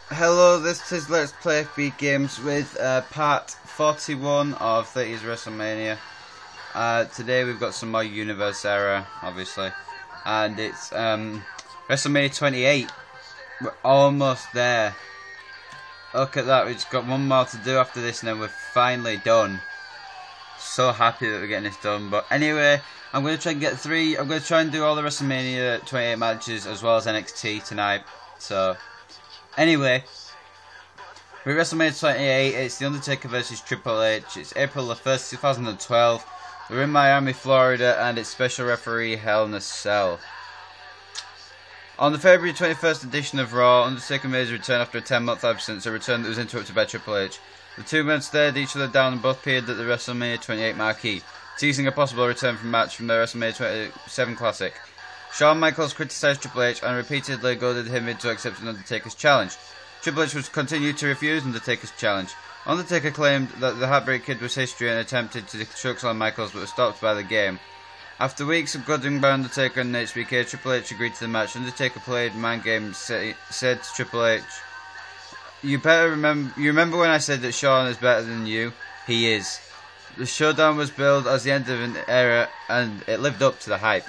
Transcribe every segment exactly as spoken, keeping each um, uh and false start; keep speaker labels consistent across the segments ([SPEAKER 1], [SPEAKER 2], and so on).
[SPEAKER 1] Hello, this is Let's Play F B Games with uh, part forty-one of thirties WrestleMania. Uh, today we've got some more Universe Era, obviously, and it's um, WrestleMania twenty-eight. We're almost there. Look at that, we've just got one more to do after this and then we're finally done. So happy that we're getting this done, but anyway, I'm going to try and get three, I'm going to try and do all the WrestleMania twenty-eight matches as well as N X T tonight, so... Anyway, with WrestleMania twenty-eight, it's The Undertaker versus Triple H. It's April the first, two thousand twelve. We're in Miami, Florida, and it's special referee Hell in a Cell. On the February twenty-first edition of Raw, Undertaker made his return after a ten-month absence, a return that was interrupted by Triple H. The two men stared each other down and both peered at the WrestleMania twenty-eight marquee, teasing a possible return from match from the WrestleMania twenty-seven Classic. Shawn Michaels criticised Triple H and repeatedly goaded him into accepting Undertaker's challenge. Triple H was continued to refuse Undertaker's challenge. Undertaker claimed that the Heartbreak Kid was history and attempted to chokeslam Michaels but was stopped by the game. After weeks of goading by Undertaker and H B K, Triple H agreed to the match. Undertaker played mind games, say, said to Triple H, "You better remember. You remember when I said that Shawn is better than you? He is." The showdown was billed as the end of an era, and it lived up to the hype.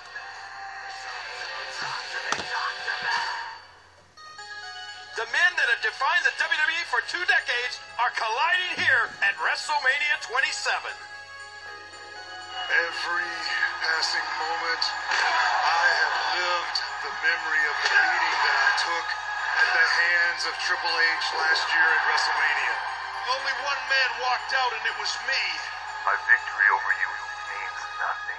[SPEAKER 2] The men that have defined the W W E for two decades are colliding here at WrestleMania twenty-seven.
[SPEAKER 3] Every passing moment, I have lived the memory of the beating that I took at the hands of Triple H last year at WrestleMania.
[SPEAKER 2] Only one man walked out, and it was me.
[SPEAKER 3] My victory over you means nothing.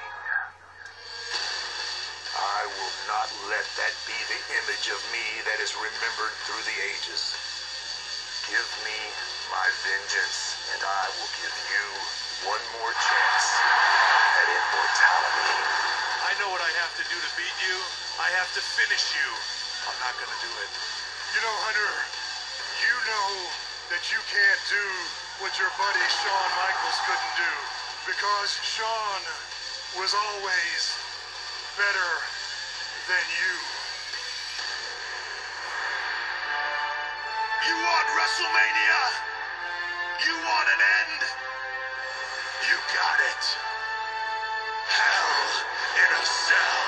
[SPEAKER 3] I will not let that be the image of me that is remembered through the ages. Give me my vengeance, and I will give you one more chance at immortality.
[SPEAKER 2] I know what I have to do to beat you. I have to finish you. I'm not going to do it.
[SPEAKER 3] You know, Hunter, you know that you can't do what your buddy Shawn Michaels couldn't do, because Shawn was always better than you. You want WrestleMania? You want an end? You got it. Hell in a Cell.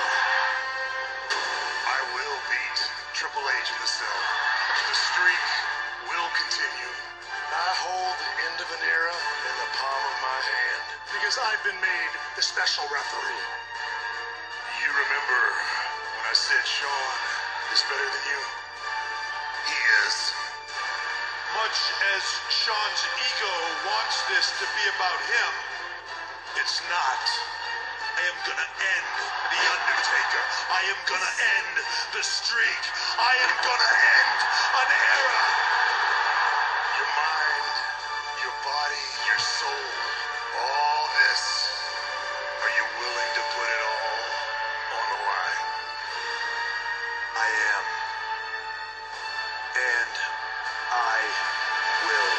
[SPEAKER 3] I will beat Triple H in the Cell. The streak will continue. I hold the end of an era in the palm of my hand, because I've been made the special referee. You remember when I said Shawn is better than you? He is.
[SPEAKER 2] Much as Shawn's ego wants this to be about him, it's not. I am gonna end The Undertaker. I am gonna end the streak. I am gonna end an era.
[SPEAKER 3] Your mind, your body, your soul, all this. Are you willing to put it all on the line?
[SPEAKER 2] I am. And I will.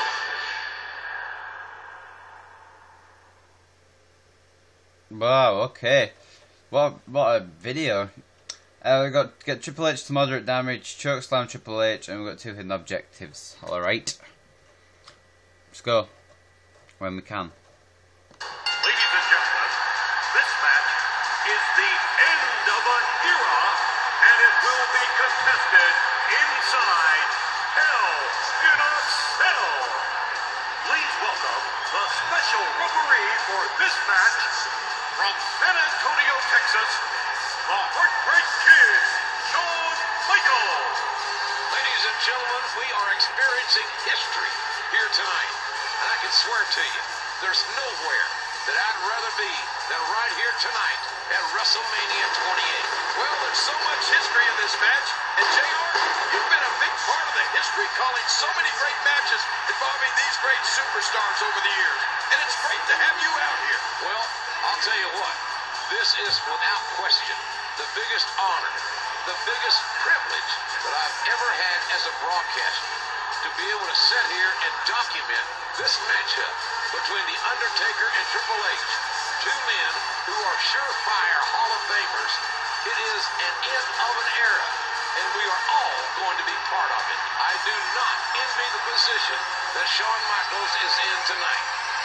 [SPEAKER 1] Wow, okay. What what a video. Uh, we got get Triple H to moderate damage, chokeslam Triple H, and we've got two hidden objectives. Alright. Let's go. When we can.
[SPEAKER 2] Ladies and gentlemen, this match is the end of an era, and it will be contested inside Hell in a Cell. Please welcome the special referee for this match from San Antonio, Texas, the Heartbreak Kid, Shawn Michaels.
[SPEAKER 4] Ladies and gentlemen, we are experiencing history here tonight. And I can swear to you, there's nowhere that I'd rather be than right here tonight at WrestleMania twenty-eight. Well, there's so much history in this match. And J R, you've been a big part of the history, calling so many great matches involving these great superstars over the years. And it's great to have you out here. Well, I'll tell you what, this is without question the biggest honor, the biggest privilege that I've ever had as a broadcaster, to be able to sit here and document this matchup between The Undertaker and Triple H, two men who are surefire Hall of Famers. It is an end of an era, and we are all going to be part of it. I do not envy the position that Shawn Michaels is in tonight.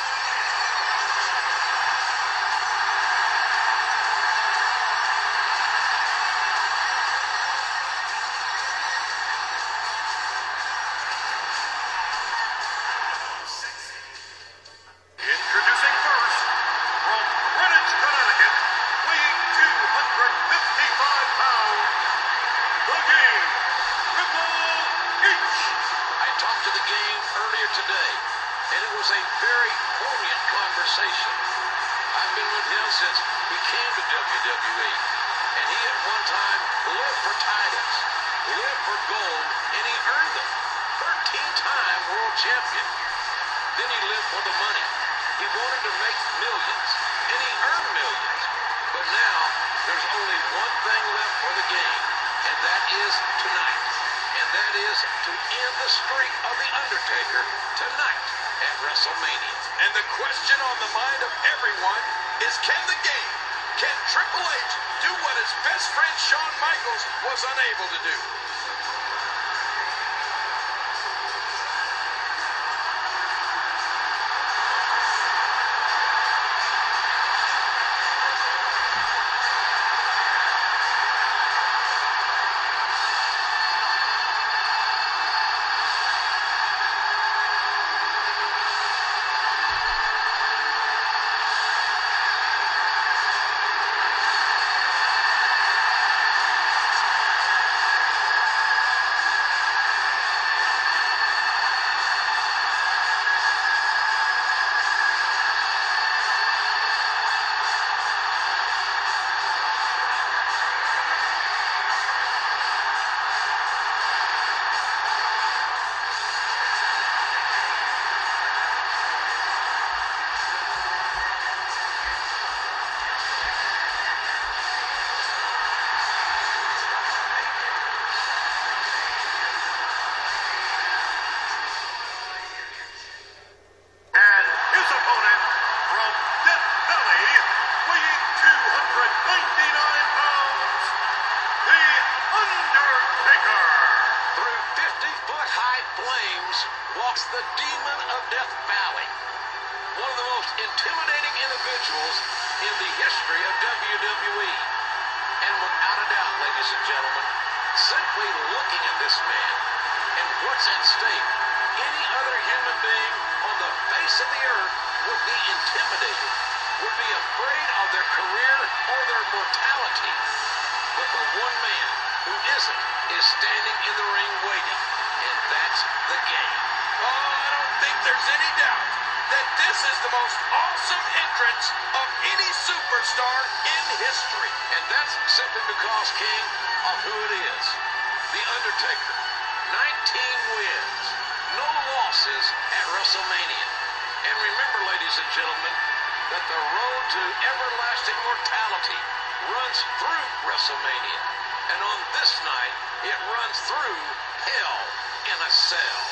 [SPEAKER 2] Introducing first, from Greenwich, Connecticut, weighing two hundred fifty-five pounds, The Game, Triple H.
[SPEAKER 4] I talked to The Game earlier today, and it was a very poignant conversation. I've been with him since he came to W W E, and he at one time lived for titles, lived for gold, and he earned them. thirteen-time world champion. Then he lived for the money. He wanted to make millions, and he earned millions. But now, there's only one thing left for The Game, and that is tonight. And that is to end the streak of The Undertaker tonight at WrestleMania.
[SPEAKER 5] And the question on the mind of everyone is, can The Game, can Triple H do what his best friend Shawn Michaels was unable to do?
[SPEAKER 2] And his opponent, from Death Valley, weighing two hundred ninety-nine pounds, The Undertaker.
[SPEAKER 4] Through fifty-foot-high flames walks the Demon of Death Valley, one of the most intimidating individuals in the history of W W E. And without a doubt, ladies and gentlemen, simply looking at this man and what's at stake, any other human being on the face of the earth would be intimidated, would be afraid of their career or their mortality. But the one man who isn't is standing in the ring waiting, and that's The Game.
[SPEAKER 5] Oh, I don't think there's any doubt that this is the most awesome entrance of any superstar in history.
[SPEAKER 4] And that's simply because, King, of who it is. The Undertaker, nineteen wins, no losses at WrestleMania. And remember, ladies and gentlemen, that the road to everlasting mortality runs through WrestleMania. And on this night, it runs through Hell in a Cell.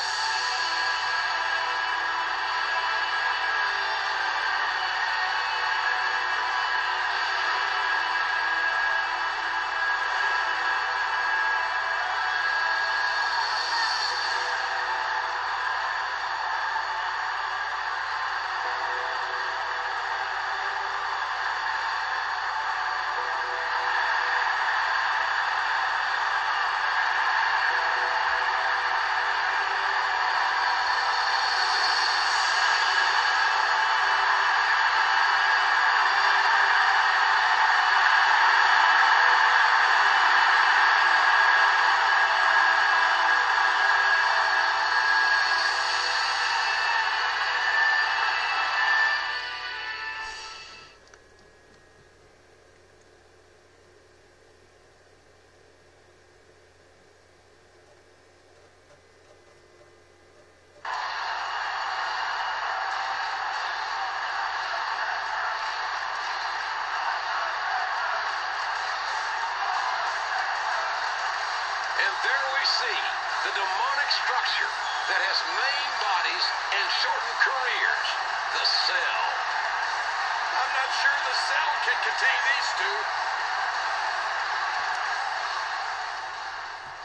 [SPEAKER 4] And there we see the demonic structure that has maimed bodies and shortened careers, the Cell.
[SPEAKER 5] I'm not sure the Cell can contain these two.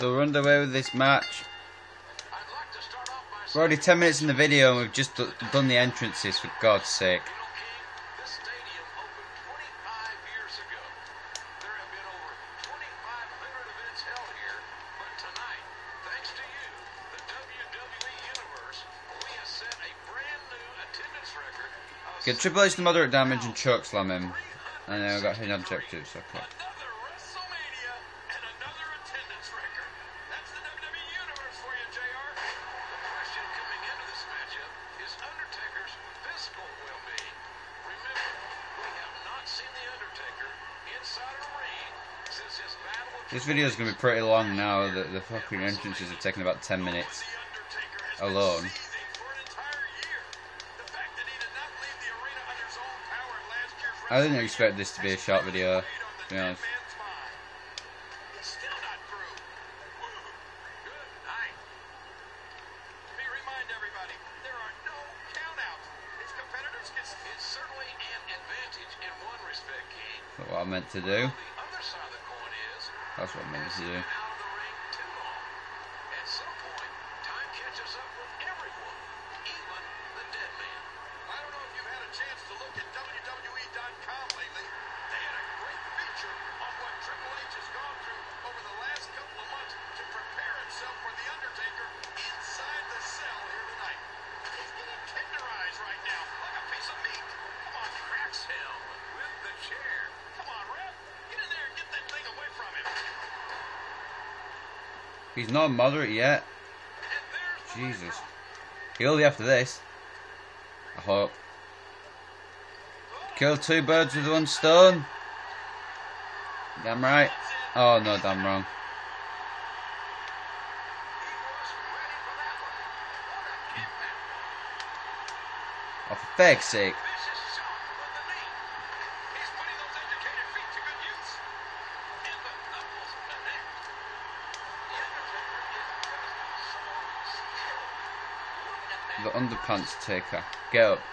[SPEAKER 1] So we're underway with this match.
[SPEAKER 4] I'd like to start off by
[SPEAKER 1] We're already ten minutes in the video and we've just d done the entrances, for God's sake.
[SPEAKER 4] You know, King, this stadium opened twenty-five years ago. There have been over twenty-five hundred events held here, but tonight, thanks to you, the W W E Universe, we have set a brand new attendance record of
[SPEAKER 1] Get Triple H to moderate damage and choke slam him. And then we've got hidden objectives, okay.
[SPEAKER 4] another WrestleMania and another attendance record. That's the W W E Universe for you, J R. The question coming into this matchup is Undertaker's physical well-being. Remember, we have not seen the Undertaker inside a ring since his battle with
[SPEAKER 1] This video is going to be pretty long now. The, the fucking entrances have taken about ten minutes
[SPEAKER 4] the Undertaker has been
[SPEAKER 1] alone.
[SPEAKER 4] seething for an entire year. The fact that he did not leave the arena under his own power in last year's
[SPEAKER 1] I didn't expect this to be a short video, to be honest.
[SPEAKER 4] It's still not through. Good night. Let me remind everybody, there are no countouts. His competitors get... It's certainly an advantage in one respect, King.
[SPEAKER 1] That's what I meant to do.
[SPEAKER 4] The other side of the coin is...
[SPEAKER 1] That's what I meant to do.
[SPEAKER 4] out of the ring too long. At some point, time catches up with everyone, even the dead man. I don't know if you've had a chance to look at W W E dot com lately. They had a great feature on what Triple H has gone through over the last couple of months to prepare himself for The Undertaker inside the cell here tonight. He's getting tenderized right now, like a piece of meat. Come on, cracks him with the chair. Come on, ref. Get in there and get that thing away from him.
[SPEAKER 1] He's not moderate yet.
[SPEAKER 4] And there's the
[SPEAKER 1] Jesus. He'll be after this. I hope. Kill two birds with one stone. Damn right. Oh no, damn wrong. Oh, for feck's sake.
[SPEAKER 4] vicious shot with the knee. He's putting those educated feet to good use. And the knuckles connect. The Undertaker is just so skilled. Look at that.
[SPEAKER 1] The underpants taker. Get up.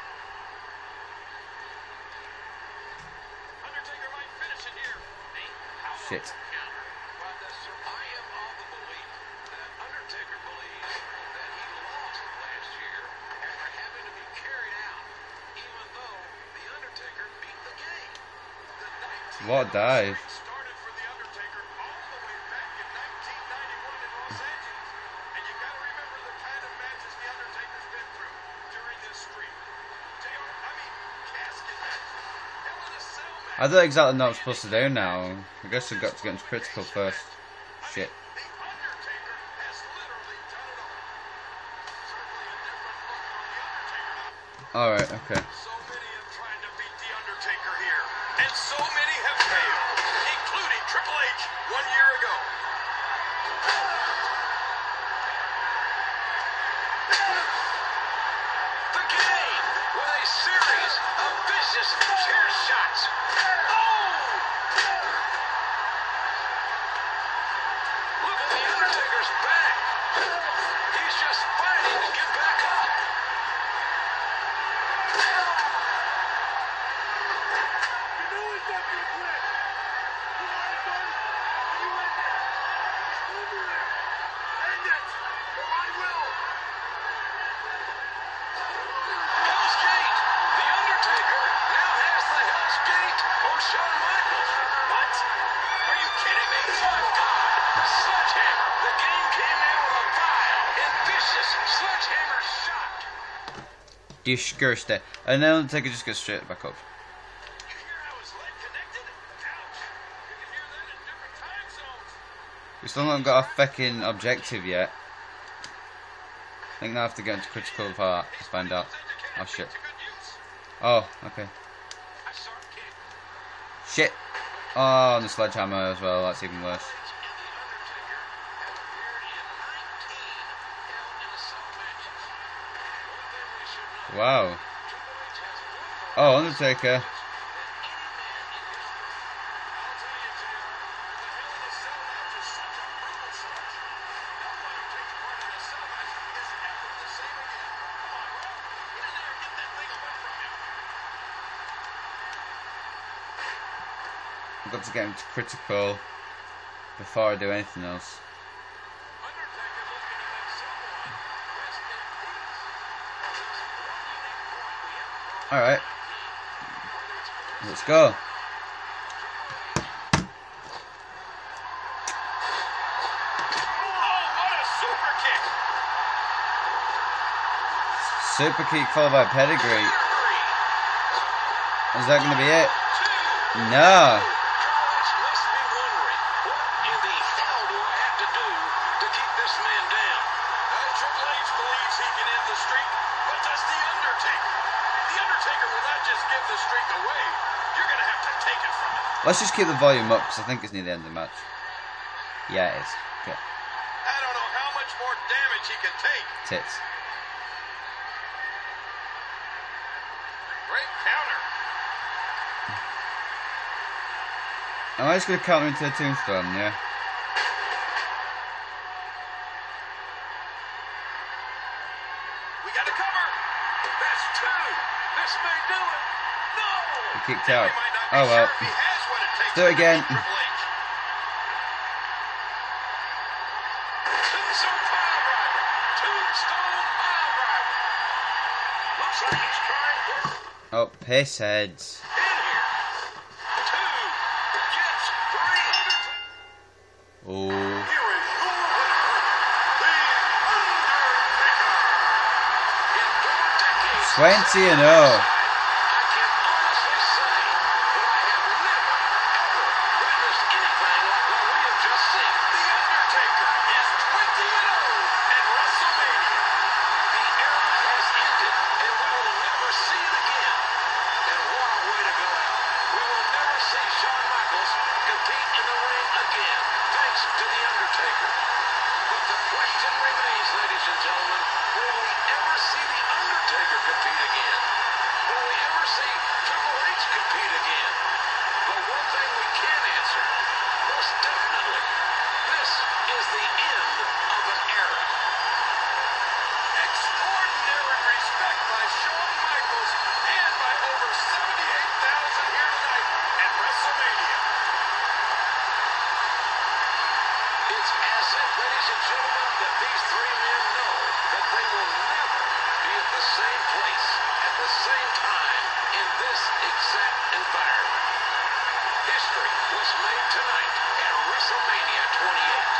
[SPEAKER 4] Undertaker might finish it here. A powerful
[SPEAKER 1] Shit.
[SPEAKER 4] counter. But the sur- I am of the belief that Undertaker believes that he lost last year after having to be carried out, even though the Undertaker beat the game. The nineteen
[SPEAKER 1] What a dive.
[SPEAKER 4] started for the Undertaker all the way back in nineteen ninety-one in Los Angeles. And you got to remember the kind of matches the Undertaker's been through during this streak. J R, I mean, casket matches. Hell in a Cell match.
[SPEAKER 1] I don't exactly know what I'm supposed to do now. I guess I've got to get into critical first. Shit.
[SPEAKER 4] The Undertaker has literally done it all. Certainly a different look from the Undertaker.
[SPEAKER 1] Alright, okay.
[SPEAKER 4] So many have tried to beat the Undertaker here, and so many have failed, including Triple H one year ago. The game with a series of vicious chair shots. Oh! Look at the Undertaker's back. He's just fighting to get back up. You know he's not going to quit. You want it done? You end it. Just over there. End it, or I will. Hell's Gate. The Undertaker now has the Hell's Gate on Shawn Michaels. What? Are you kidding me? My God. Sledgehammer. The game came in with a vile and vicious sledgehammer shot.
[SPEAKER 1] Disgusting. And then Undertaker just gets straight back up.
[SPEAKER 4] You hear how his leg connected? Ouch. You can hear that in different time zones.
[SPEAKER 1] We still haven't got a fucking objective yet. I think I have to get into critical part to find out. Oh shit. Oh, okay. Shit. Oh, and the sledgehammer as well, that's even worse. Wow. Oh, Undertaker. I've got to get into critical before I do anything else. Alright. Let's go. Super kick followed by pedigree. Is that going to be it? No.
[SPEAKER 4] Must be wondering, what in the hell do I have to do to keep this man down? Uh, Triple H believes he can end the streak, but does The Undertaker? The Undertaker will not just give the streak away. You're going to have to take it from him.
[SPEAKER 1] Let's just keep the volume up because I think it's near the end of the match. Yeah, it is. Okay.
[SPEAKER 4] I don't know how much more damage he can take.
[SPEAKER 1] Tits.
[SPEAKER 4] Great counter.
[SPEAKER 1] Am I just going to counter into the tombstone, yeah?
[SPEAKER 4] We got a cover. That's two. This may do it. No.
[SPEAKER 1] He kicked out.
[SPEAKER 4] We might not be
[SPEAKER 1] Oh well.
[SPEAKER 4] sure if he has what it takes
[SPEAKER 1] Do it
[SPEAKER 4] to
[SPEAKER 1] again.
[SPEAKER 4] beat Triple H. Tombstone pile driver. Tombstone pile driver. Looks like he's trying his
[SPEAKER 1] Oh, piss heads.
[SPEAKER 4] in here. Two. Gets three.
[SPEAKER 1] Oh.
[SPEAKER 2] Here is your winner, The Undertaker.
[SPEAKER 4] In four decades.
[SPEAKER 1] twenty and oh.
[SPEAKER 4] I can honestly say that I have never, ever witnessed anything like what we have just seen. The Undertaker is twenty and oh at WrestleMania. The era has ended, and we will never see it again. And what a way to go out. We will never see Shawn Michaels compete in the ring again, thanks to The Undertaker. But the question remains, ladies and gentlemen, will we ever see The Undertaker compete again? Will we ever see Triple H compete again? But one thing we can answer, most definitely, this is the end of an era. Extraordinary respect by Shawn Michaels and by over seventy-eight thousand here tonight at WrestleMania. It's as if, ladies and gentlemen, that these three men know that they will never be at the same place at the same time in this exact environment. History was made tonight at WrestleMania twenty-eight.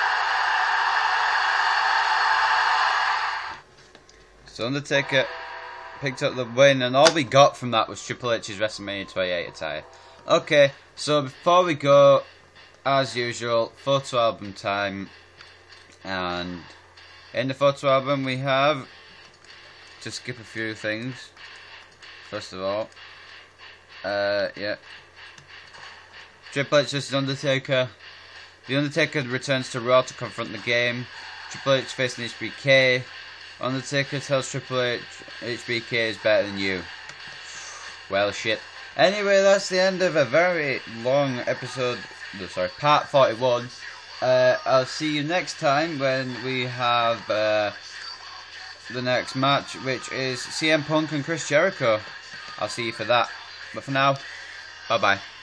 [SPEAKER 1] So Undertaker picked up the win, and all we got from that was Triple H's WrestleMania twenty-eight attire. Okay, so before we go, as usual, photo album time. And in the photo album we have, to skip a few things, first of all, uh, yeah, Triple H versus Undertaker. The Undertaker returns to Raw to confront the game. Triple H facing H B K. Undertaker tells Triple H H B K is better than you. Well, shit. Anyway, that's the end of a very long episode. No, sorry, part forty-one. Uh, I'll see you next time when we have uh, the next match, which is C M Punk and Chris Jericho. I'll see you for that. But for now, bye bye.